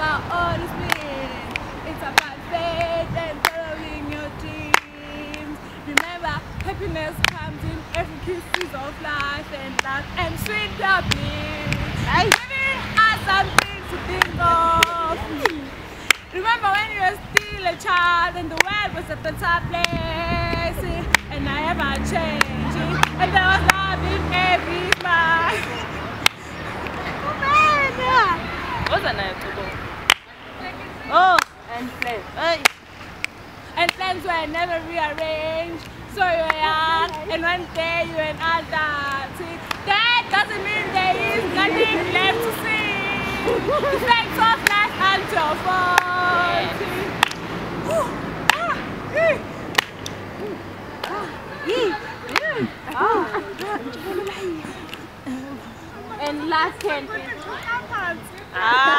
our own spin. It's about faith and following your dreams. Remember, happiness comes in every kisses of life and love and sweet bliss. Giving us something to think of. Remember when you were still a child and the world was a better place, and I ever changed, and there was love in every smile. What's the name? Oh, and plans. Hey. And plans were never rearranged. So you were young, and one day you were an adult. That doesn't mean there is nothing left to see. The facts of life and your fault. And last 10 Ah.